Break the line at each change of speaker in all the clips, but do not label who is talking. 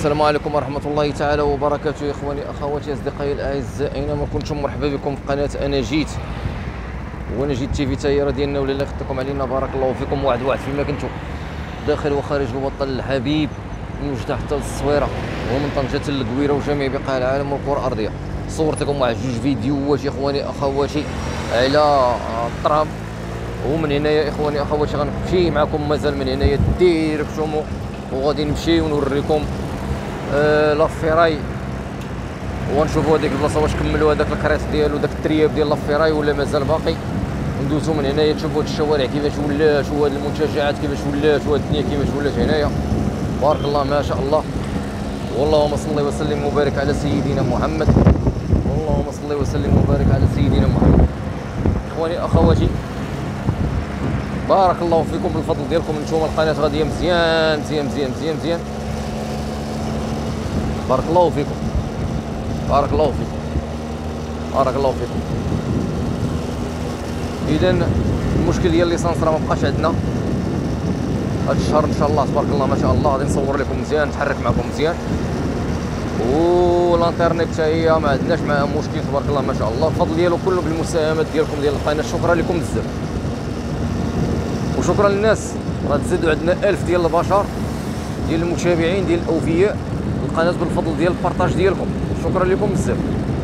السلام عليكم ورحمة الله تعالى وبركاته. إخواني أخواتي أصدقائي الأعزاء، أينما كنتم مرحبا بكم في قناة أنا جيت. وأنا جيت تي في تايرة ديالنا ولا الله يخطيكم علينا. بارك الله فيكم. واحد فيما كنتم داخل وخارج الوطن الحبيب، من وجدة حتى للصويرة ومن طنجة للقويرة وجميع بقاع العالم والكرة الأرضية. صورت لكم واحد جوج فيديوهات إخواني أخواتي على الطرام، ومن هنايا إخواني أخواتي غنمشي معكم مازال من هنايا ديريكتومون، وغادي نمشي ونوريكم لافيراي، ونشوفوا هذيك البلاصه واش كملوا هذاك الكريت ديالو داك الترياب ديال لافيراي ولا مازال باقي. ندوزو من هنايا تشوفوا هاد الشوارع كيفاش ولات، وهاد المنتجعات كيفاش ولات، وهاد الدنيا كيفاش ولات هنايا. بارك الله ما شاء الله. واللهم صل وسلم وبارك على سيدنا محمد. اللهم صل وسلم وبارك على سيدنا محمد. اخواني اخواتي بارك الله فيكم بالفضل ديالكم. نتوما القناه غاديه مزيان مزيان مزيان مزيان مزيان. بارك الله فيكم بارك الله فيكم بارك الله فيكم. اذا المشكل ديال ليسانس راه ما بقاش عندنا هذا الشهر ان شاء الله. تبارك الله ما شاء الله. غادي نصور لكم مزيان، نتحرك معكم مزيان، والانترنت حتى هي ما عندناش معها مشكل. تبارك الله ما شاء الله. الفضل ديالو كله بالمساهمات ديالكم ديال القناه. شكرا لكم بزاف، وشكرا للناس. راه تزادوا عندنا 1000 ديال البشر ديال المتابعين ديال الاوفياء القناه بالفضل ديال البارطاج ديالكم. شكرا لكم بزاف.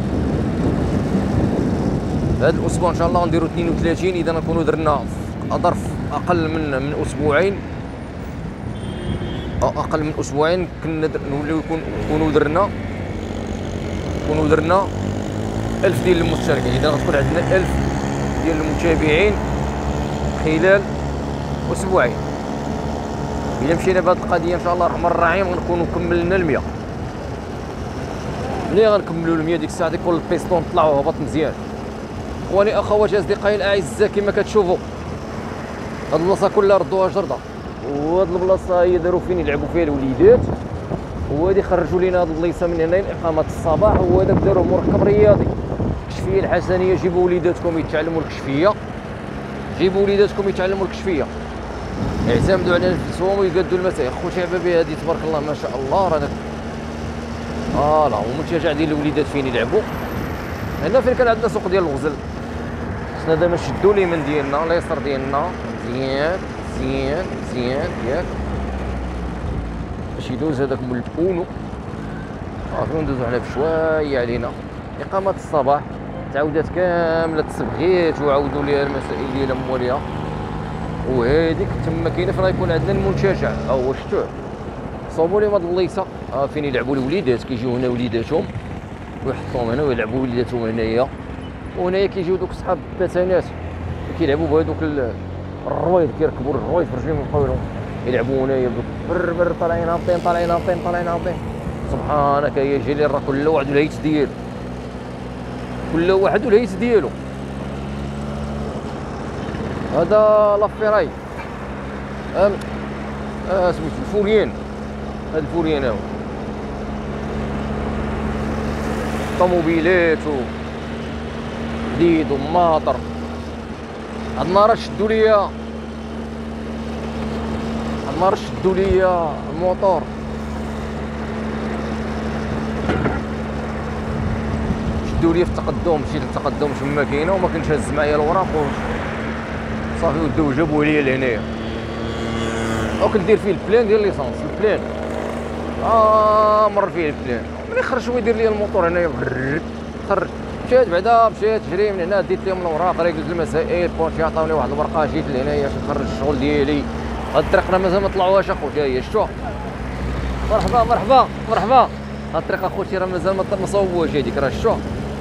هذا الاسبوع ان شاء الله غنديروا 32، اذا نكونوا درنا في ظرف اقل من اسبوعين او اقل من اسبوعين كنا نوليو نكونوا درنا 1000 ديال المشتركين. اذا غتكون عندنا 1000 ديال المتابعين خلال اسبوعين. الا مشينا بهذه القضيه ان شاء الله الرحمن الرحيم غنكونوا كملنا ال100. ملي غنكملوا ال100 ديك الساعه يكون البيستون طلع وهبط مزيان. اخواني اخواتي اصدقائي الاعزاء، كما كتشوفوا هاد البلاصه كلها ردوها جرده، وهاد البلاصه هي داروا فين يلعبوا فيها الوليدات، وهادي خرجوا لينا هاد البلايصه من هنا لاقامه الصباح، وهذاك داروا مركب رياضي. الكشفيه الحسنيه، جيبوا وليداتكم يتعلموا الكشفيه، جيبوا وليداتكم يتعلموا الكشفيه، اعتمدوا على نفسهم ويقادوا المسائل. خوتي عبابي هادي تبارك الله ما شاء الله. راه داك لا ومنتجع ديال الوليدات فين يلعبوا. هنا فين كان عندنا سوق ديال الغزل، خصنا دابا نشدوا اليمين ديالنا اليسار ديالنا مزيان مزيان مزيان ياك باش يدوز هذاك من البونو. صافي ندوزو حنا بشويه علينا. اقامه الصباح تعاودات كامله تصبغيت وعاودوا ليها المسائل ديالها مواليها. وهذيك تما كاينه فين غيكون عندنا المنتجع. ها هو شفتوه، صوبوا لهم هاد البلايصه فين يلعبوا الوليدات. كيجيو هنا وليداتهم ويحطوهم هنا ويلعبوا وليداتهم هنايا، وهنايا كيجيو دوك صحاب الباتانات كيلعبوا بهذوك الرويض، كيركبوا الرويض في رجليهم ويبقاو يلعبوا هنايا بدوك بر طالعين هابطين طالعين هابطين طالعين هابطين. سبحانك يا جليل، راه كل واحد والهيت ديالو، كل واحد والهيت ديالو. هذا لافيراي سميتو الفوريان. هاد الفوريان هاهو طوموبيلات وديد وماطر. هاد النهار شدوا ليا الموطور، شدوا ليا في التقدم. مشيت للتقدم تما كاينه وما كنتش هز معايا الوراق صافي، وداو جابوه ليا لهنايا. وكندير فيه البلان ديال ليسانس، البلان مر فيه البلان. ملي خرج هو يدير لي الموتور هنايا خرج. مشيت جري من هنا، ديت لهم الاوراق، ريقلت المسائل، بونشي عطاوني واحد الورقه، جيت لهنايا باش نخرج الشغل ديالي. هاد الطريق راه مازال ما طلعوهاش اخوتي. هي شفتوها؟ مرحبا مرحبا مرحبا. هاد الطريق اخوتي راه مازال ما صوبوهاش. هذيك راه شفتوها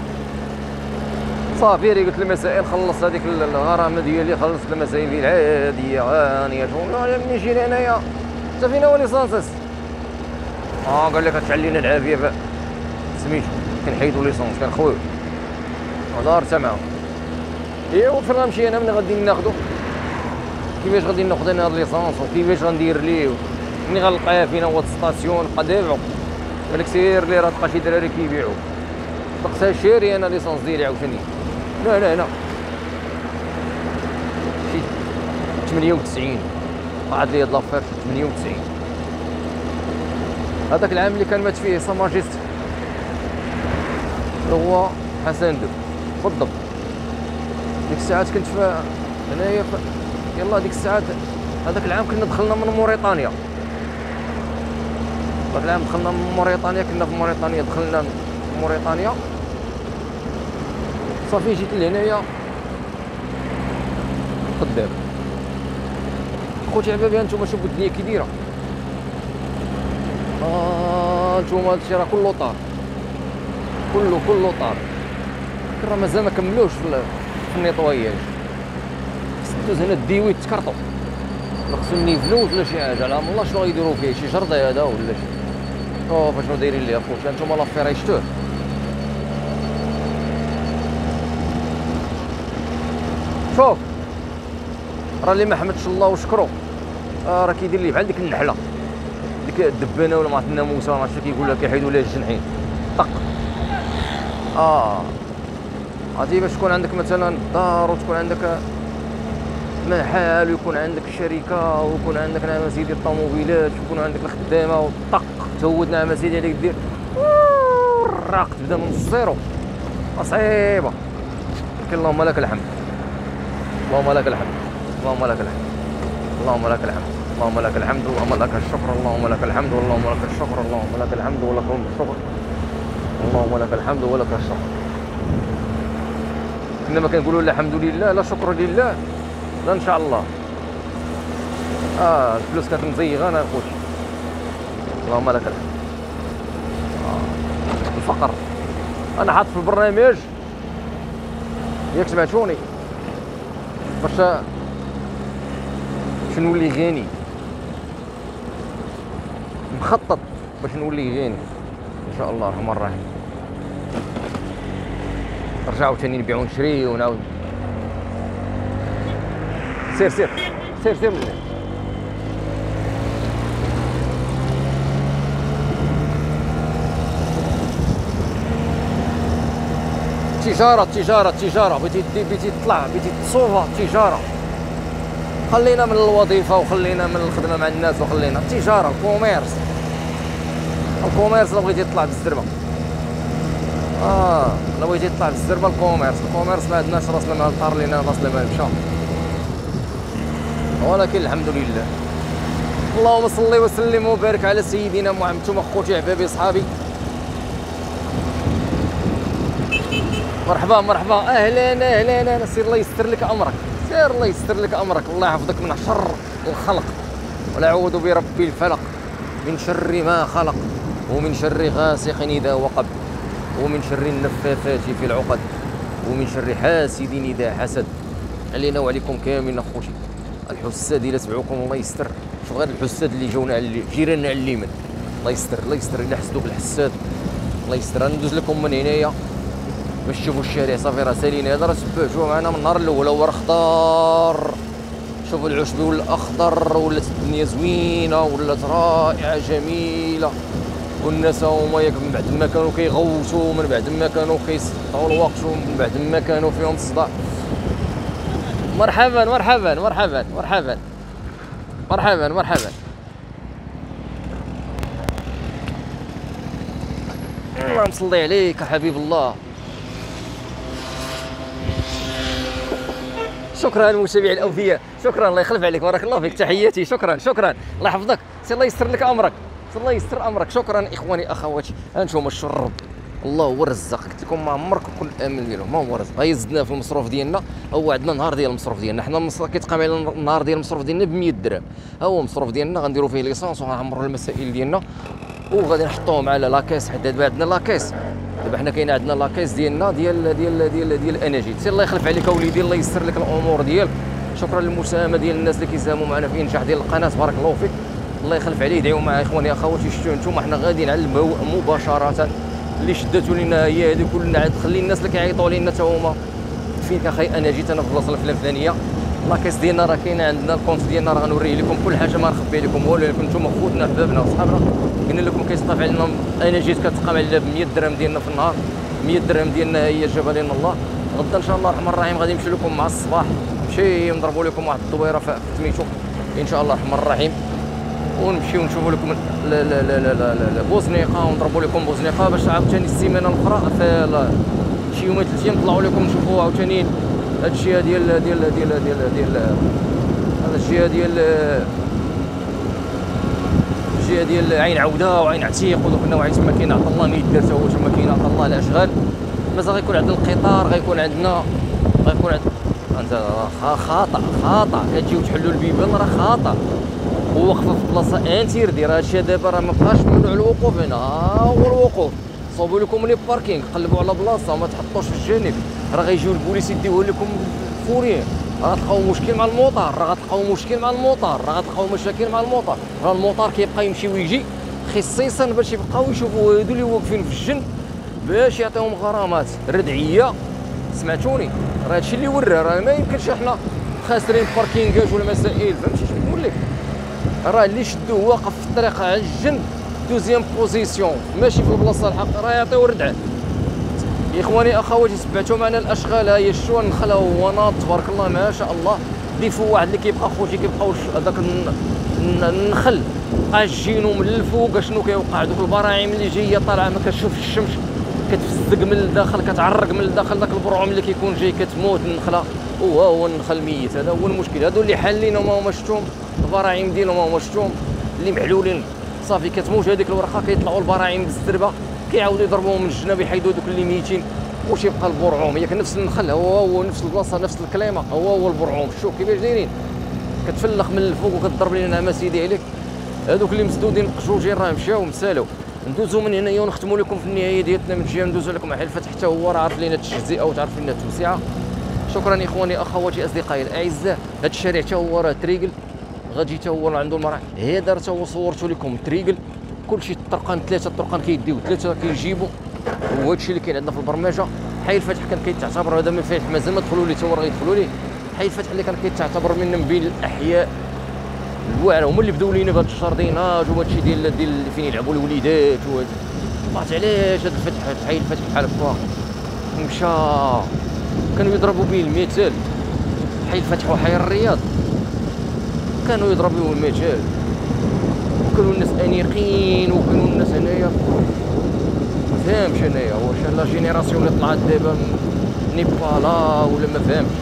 صافي. ريقلت المسائل، خلصت هذيك الغرامه ديالي، خلصت المسائل ديالي العاديه هانيه. ملي جينا هنايا حتى فينا هو ليسانس. قال لك غتعلينا العافيه سميتو. كنحيدو ليسونس كنخويو هضر حتى معاهم. ايوا فين غنمشي انا ملي غادي ناخدو، كيفاش غادي ناخد انا هاد ليسونس، وكيفاش غندير ليه، ملي غنلقاه فين هو الستاسيون نبقى دافعو. قالك سير لي راه تلقى شي دراري كيبيعو. طلقتها شاري انا ليسونس ديالي عاوتاني. لا شي 98 قعد لي هاد لافير 98. هذاك العام اللي كان مات فيه سا ماجيست هو حسن دو بالضبط. ديك الساعات كنت في هنايا يلا ديك الساعات هذاك العام كنا دخلنا من موريتانيا. هذاك العام دخلنا من موريتانيا، كنا في موريتانيا، دخلنا من موريتانيا صافي جيت لهنايا قدام. خوتي عبابي هانتوما شوفوا الدنيا كي دايره. هانتوما هادشي راه كله طار، كله طار. راه مازال ما كملوش في النيطواياج. دوز هنا الديوي تكرطو، خصو نيفلوز ولا شي حاجه، على الله شنو غيديروا فيه، شي جردي هذا ولا شي. شوف شنو دايرين ليه اخوتي، هانتوما لافير عيشتوه. شوف راه اللي ما حمدش الله وشكرو راه كيدير ليه بحال ديك النحله، ديك الدبانه ولا ما عرفت الناموسه ما عرفتش كيقول لها، كيحيدوا لها الجنحين طق. عرفتي باش تكون عندك مثلا دار وتكون عندك محل ويكون عندك شركه ويكون عندك نعم سيدي الطوموبيلات ويكون عندك الخدامه وطق تهود نعم سيدي عليك دير الراق تبدا من الزيرو، صعيبه. لكن اللهم لك الحمد، اللهم لك الحمد، اللهم لك الحمد، اللهم لك الحمد، اللهم لك الحمد، اللهم لك الشكر، اللهم لك الحمد، اللهم لك الشكر، اللهم لك الحمد ولك الشكر، اللهم لك الحمد ولك الشكر. كنا ما كنقولوا لا الحمد لله لا شكر لله لا ان شاء الله. الفلوس كانت مزيغانه اخوتي، اللهم لك الحمد. الفقر انا حاط في البرنامج ياك سمعتوني باش نولي غني، مخطط باش نولي غني ان شاء الله الرحمن الرحيم. نرجع عاوتاني نبيع ونشري ونعاود. سير سير سير سير من هنا. تجارة بغيتي تطلع بغيتي تصوفا تجارة. خلينا من الوظيفة وخلينا من الخدمة مع الناس وخلينا التجارة الكوميرس إلا بغيتي تطلع بالزربة. إلا بغيتي تطلع بالزربة الكوميرس ما عندناش راس المال طار لينا راس المال مشى، ولكن الحمد لله. اللهم صل وسلم وبارك على سيدنا محمد. نتوما خوتي عبابي صحابي مرحبا اهلا سير الله يستر لك امرك، سير الله يستر لك امرك، الله يحفظك من شر الخلق، ولا اعوذ برب الفلق من شر ما خلق، ومن شر غاسق اذا وقب، ومن شر النفاثات في العقد، ومن شر حاسد اذا حسد. علينا وعليكم كاملين اخوتي. الحساد الا تبعوكم الله يستر، شوف غير الحساد اللي جاونا على جيراننا على اليمين، الله يستر الا حسدوا بالحساد الله يستر. ندوز لكم من هنايا باش تشوفوا الشارع صافي راه سالين. هذا راه تبعتوه معنا من النهار الاول، هو راه خضار. شوفوا العشب ولا اخضر، ولات الدنيا زوينه، ولات رائعه جميله. والناس هما ياك من بعد ما كانوا كيغوتوا، من بعد ما كانوا كيسطوا الوقت، ومن بعد ما كانوا فيهم الصداع. مرحبا اللهم صل عليك حبيب الله. شكرا المتابعين الاوفياء، شكرا الله يخلف عليك، بارك الله فيك، تحياتي، شكرا الله يحفظك، سي الله يستر لك امرك، سي الله يستر امرك. شكرا اخواني اخواتي. هانتوما الشرب الله هو الرزاق، قلت لكم ما عمرك كل امل ديالهم، ما هو الرزق. زدنا في المصروف ديالنا، هو عندنا نهار ديال المصروف ديالنا، حنا كيتقام علينا النهار ديال المصروف ديالنا ب 100 درهم. ها هو المصروف ديالنا، غنديروا فيه ليسونس وغنعمروا المسائل ديالنا وغادي نحطوهم على لاكيس، حيت دابا عندنا لاكيس. دابا حنا كاين عندنا لاكيس ديالنا ديال انرجي. سير الله يخلف عليك اوليدي، الله يسر لك الامور ديالك. شكرا للمساهمه ديال الناس اللي كيساهموا معنا في انشاء ديال القناه، بارك الله فيك، الله يخلف عليه. دعيو مع اخواني اخواتي، شفتوا انتم حنا غاديين على الماء مباشره. اللي شداتوا لنا هي هذه كلنا، عاد خلي الناس اللي كيعيطوا لنا حتى هما فين كاخي انا جيت انا في البلاصه الفلانيه. لاكيس ديالنا راه كاينه عندنا، الكونت ديالنا راه غنوريه لكم كل حاجه، ما نخبي لكم والو. انتم خوتنا حبابنا وصحابنا، قلنا لكم كيتقام علينا انا جيت كتقام علينا ب 100 درهم ديالنا في النهار. 100 درهم ديالنا هي جابها لنا الله. غدا ان شاء الله الرحمن الرحيم غادي نمشي لكم مع الصباح، نمشي نضربوا لكم واحد الدويره في سميتو ان شاء الله الرحمن الرحيم. ونمشيو نشوفوا لكم بوزنيقه ونضربوا لكم بوزنيقه باش عاوتاني السيمانه الاخرى في شي يومين 3 ايام نطلعوا لكم نشوفوا عاوتاني هاد الجهه ديال هذا الجهه ديال عين عوده وعين عتيق ودوك النواحي تما كاين عطا الله ميت دار تا هو تما كاين عطا الله الاشغال. مازال غيكون عندنا القطار، غيكون عندنا انت خطا كتجيو تحلوا البيبان راه خطا. ووقفه في بلاصه انتيردي، راه هادشي دابا راه مابقاش ممنوع الوقوف هنا، هو الوقوف. صوبوا لكم لي باركينغ، قلبوا على بلاصه وما تحطوش في الجانب، راه غيجيو البوليس يديوه لكم فوريين. راه غتلقاو مشكل مع الموطار، راه غتلقاو مشاكل مع الموطار. راه الموطار كيبقى يمشي ويجي خصيصا باش يبقاو يشوفوا هادو اللي واقفين في الجنب باش يعطيهم غرامات ردعيه. سمعتوني؟ راه هادشي اللي وراه، راه ما يمكنش احنا خاسرين باركينغات ولا مسائل. فهمتي اش نقول لك؟ راه اللي شدوه واقف في الطريق على الجنب دوزيام بوزيسيون ماشي في البلاصه الحق، راه يعطيو ردعه. يا اخواني اخواتي تبعتوا معنا الاشغال، ها هي شو النخله وناض تبارك الله ما شاء الله. ضيفوا واحد اللي كيبقى خوتي كيبقاو هذاك النخل بقى جينو من الفوق. اشنو كيوقع؟ دوك البراعم اللي جايه طالعه ما كتشوفش الشمس، كتفزق من الداخل، كتعرق من الداخل، داك البرعم اللي كيكون جاي كتموت النخله. هو النخل ميت، هذا هو المشكل. هادو اللي حالين وما هما شفتهم، البراعم ديالهم ما هما شفتهم اللي معلولين صافي كتموت هذيك الورقه، كيطلعوا البراعم بالزربه كيعاودوا يضربوهم من الجناب يحيدوا دوك اللي ميتين واش يبقى البرعوم. ياك نفس النخل هو نفس البلاصه نفس الكليمه هو البرعوم. شوف كيفاش دايرين، كتفلخ من الفوق وكتضرب لنا نعم سيدي عليك. هذوك اللي مسدودين القشوجين راه مشاو مسالوا. ندوزو من هنايا ونختموا لكم في النهايه ديالنا من جهه ندوزو لكم على الفتح حتى هو راه عارف لينا التجزئه وتعرف لينا التوسعه. شكرا اخواني اخواتي اصدقائي الاعزاء. هذا الشارع حتى هو راه تريقل، غادي حتى هو عنده المراحل هذا حتى هو صورته لكم تريقل. كلشي الطرقان 3 طرقان كيديو 3 كيجيبوا. وهذا الشيء اللي كاين عندنا في البرمجه. حي الفتح كان كيتعتبر هذا من الفتح مازال ما دخلوا ليه تا هو راه يدخلوا ليه. حي الفتح اللي كان كيتعتبر من بين الاحياء الواعره، هما اللي بداو لينا بهذا الجارديناج وهذا الشيء ديال فين يلعبوا الوليدات وهذا. عرفت علاش هذا الفتح حي الفتح بحال هكا مشى كانوا يضربوا به المثال. حي الفتح وحي الرياض كانوا يضربوا به المثال، وكانوا الناس انيقين وكانوا الناس هنايا. ما فهمش انايا واش لا جينيراسيون اللي طلعت دابا نيبالا ولا ما فهمش.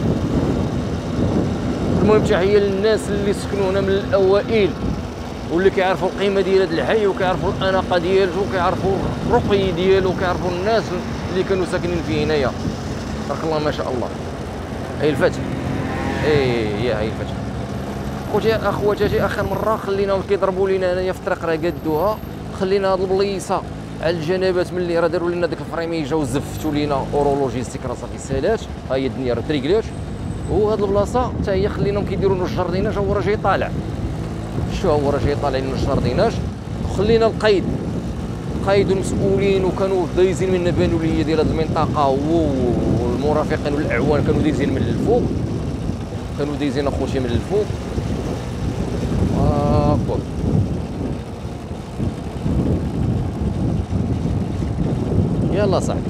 المهم تحيه للناس اللي سكنوا هنا من الاوائل واللي كيعرفوا القيمه ديال هذا الحي وكيعرفوا الاناقه ديالو وكيعرفوا الرقي ديالو وكيعرفوا الناس اللي كانوا ساكنين فيه هنايا. تبارك الله ما شاء الله. هي الفتح، هي الفتح. خوتي اخواتي اخر مره خليناهم كيضربوا لينا هنايا في الطريق راه قادوها. خلينا هاد البليصه على الجنبات ملي راه داروا لنا داك الفريمي جاو زفتوا لينا اورولوجيستيك راه صافي سالات. ها هي الدنيا راه تريقلات. وهاد البلاصه حتى هي خليناهم كيديروا لنا الجارديناج. هو راه جاي طالع، شو هو راه جاي طالع لنا الجارديناج. خلينا القيد والمسؤولين وكانوا دايزين من البانوليه ديال هاد المنطقه والمرافقين والاعوان كانوا دايزين من الفوق، كانوا دايزين اخوتي من الفوق. يلا صاحبي.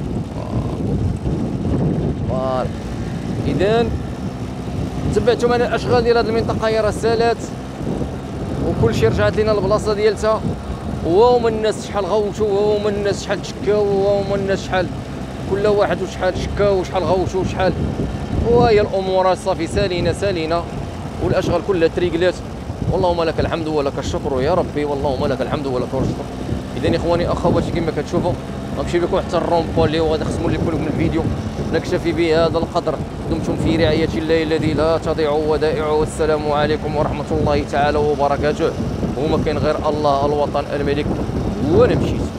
اذا تبعتوا معنا الاشغال ديال هذه المنطقه هي راه سالات وكل شيء رجعت لنا البلاصه ديالتها. وهما الناس شحال غوتوا، وهما الناس شحال تشكاو، وهما الناس شحال كل واحد وشحال شكاو وشحال غوتوا وشحال. وهي الامور صافي سالينا والاشغال كلها تريقلات. واللهم لك الحمد ولك الشكر يا ربي، واللهم لك الحمد ولك الشكر. اذا اخواني اخواتي كما كتشوفوا غنمشي بكم حتى الرومبو اللي هو غادي نختموا لكم الفيديو. نكتفي بهذا القدر. دمتم في رعايه الله الذي لا تضيع ودائعه. والسلام عليكم ورحمه الله تعالى وبركاته. وما كاين غير الله الوطن الملك. وانا مشيت.